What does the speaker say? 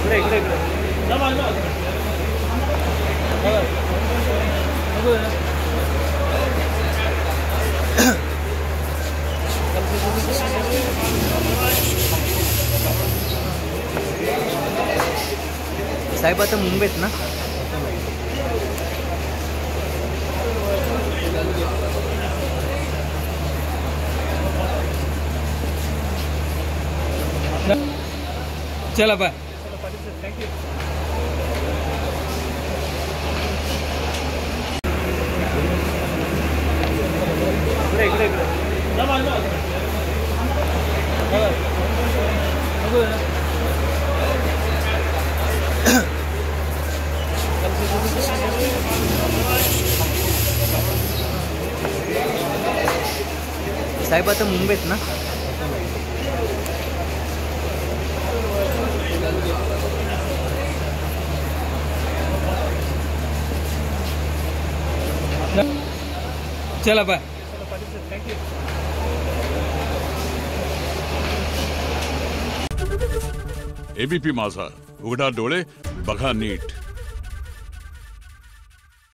साहेब आता मुंबईत ना? चला बाय. थँक्यू. साहेब आता मुंबईत ना? चला बाय. थँक्यू. एबीपी माझा, उघडा डोळे बघा नीट.